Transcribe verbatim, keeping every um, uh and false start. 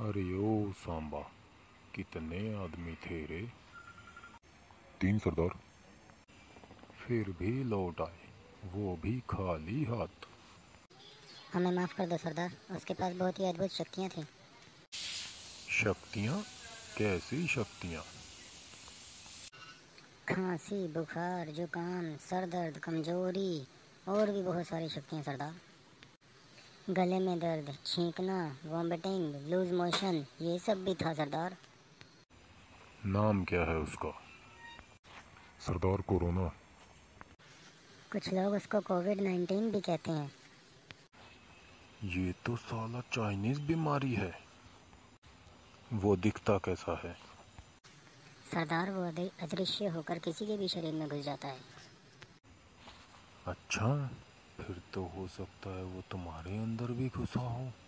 अरे ओ सांबा, कितने आदमी थे रे? तीन सरदार। फिर भी लौट आए, वो भी खाली हाथ। हमें माफ कर दो सरदार, उसके पास बहुत ही अद्भुत शक्तियाँ थीं। शक्तियाँ? कैसी शक्तियाँ? खांसी, बुखार, जुकाम, सर दर्द, कमजोरी और भी बहुत सारी शक्तियाँ सरदार। गले में दर्द, छींकना, वॉमिटिंग, लूज मोशन, ये सब भी था सरदार। नाम क्या है उसका? सरदार कोरोना। कुछ लोग उसको कोविड नाइन्टीन भी कहते हैं। ये तो साला चाइनीज बीमारी है। वो दिखता कैसा है? सरदार वो अदृश्य होकर किसी के भी शरीर में घुस जाता है। अच्छा, फिर तो हो सकता है वो तुम्हारे अंदर भी घुसा हो।